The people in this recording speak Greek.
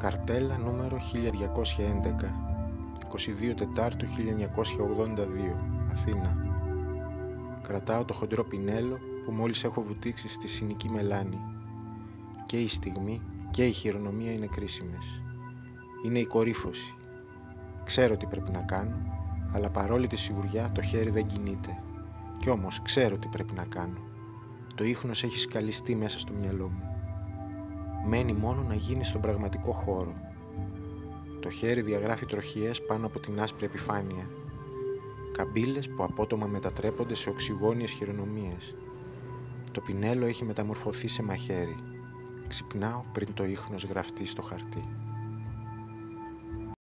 Καρτέλα νούμερο 1211, 22 Τετάρτου 1982, Αθήνα. Κρατάω το χοντρό πινέλο που μόλις έχω βουτήξει στη συνοική μελάνη. Και η στιγμή και η χειρονομία είναι κρίσιμες. Είναι η κορύφωση. Ξέρω τι πρέπει να κάνω, αλλά παρόλη τη σιγουριά το χέρι δεν κινείται. Κι όμως ξέρω τι πρέπει να κάνω. Το ίχνος έχει σκαλιστεί μέσα στο μυαλό μου. Μένει μόνο να γίνει στον πραγματικό χώρο. Το χέρι διαγράφει τροχιές πάνω από την άσπρη επιφάνεια. Καμπύλες που απότομα μετατρέπονται σε οξυγόνιες χειρονομίες. Το πινέλο έχει μεταμορφωθεί σε μαχαίρι. Ξυπνάω πριν το ίχνος γραφτεί στο χαρτί.